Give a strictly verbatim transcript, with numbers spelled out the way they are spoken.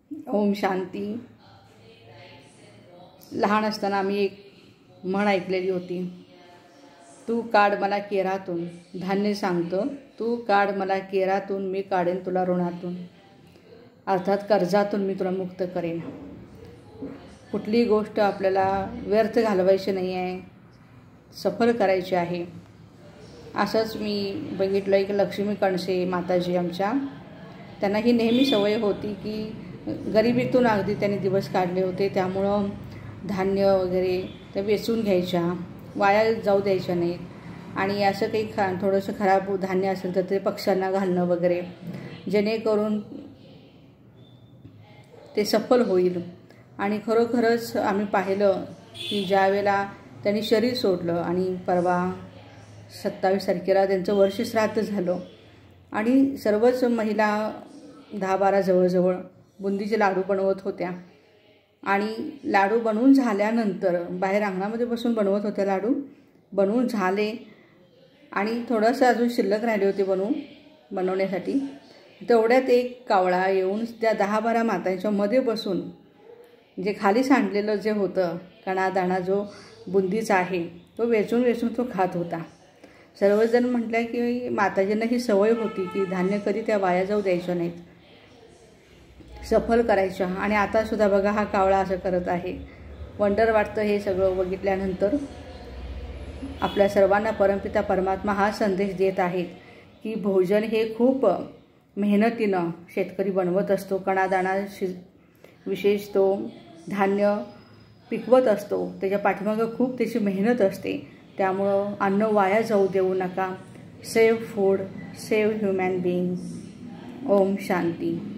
ओम शांती। लहान असताना आम्ही एक म्हण ऐकलेली होती, तू काढ मला केरातून, धान्य सांगतो तू काढ मला केरातून, मी काढेन तुला ऋणातून, अर्थात कर्जातून मी तुला मुक्त करेन। कुठलीही गोष्ट आपल्याला व्यर्थ घालवायची नाही आहे, सफल करायची आहे। असंच मी बघितलं एक लक्ष्मी कणसे माताजी आमच्या, त्यांना ही नेहमी सवय होती की गरिबीतून अगदी त्यांनी दिवस काढले होते, त्यामुळं धान्य वगैरे ते वेचून घ्यायच्या, वाया जाऊ द्यायच्या नाहीत। आणि असं काही खा थोडंसं खराब धान्य असेल तर ते पक्ष्यांना घालणं वगैरे, जेणेकरून ते सफल होईल। आणि खरोखरच आम्ही पाहिलं की ज्यावेळेला त्यांनी शरीर सोडलं आणि परवा सत्तावीस तारखेला त्यांचं वर्ष श्राद्ध झालं आणि सर्वच महिला दहा बारा जवळजवळ बुंदीचे लाडू बनवत होत्या। आणि लाडू बनवून झाल्यानंतर बाहेर अंगणामध्ये बसून बनवत होत्या, लाडू बनवून झाले आणि थोडंसं अजून शिल्लक राहिले होते बनवून बनवण्यासाठी। तेवढ्यात एक कावळा येऊन त्या दहा बारा मातांच्या मध्ये बसून जे खाली सांडलेलं जे होतं कणादाणा जो बुंदीचा आहे तो वेचून वेचून तो खात होता। सर्वजण म्हटलं की माताजींना ही सवय होती की धान्य कधी त्या वाया जाऊ द्यायचं नाहीत, सफल करायच्या। आणि आतासुद्धा बघा हा कावळा असं करत आहे। वंडर वाटतं हे सगळं बघितल्यानंतर। आपल्या सर्वांना परमपिता परमात्मा हा संदेश देत आहेत की भोजन हे खूप मेहनतीनं शेतकरी बनवत असतो, कणादाणा शि विशेष तो धान्य पिकवत असतो, त्याच्या पाठीमागं खूप त्याची मेहनत असते। त्यामुळं अन्न वाया जाऊ देऊ नका। Save food, save human being. ओम शांती।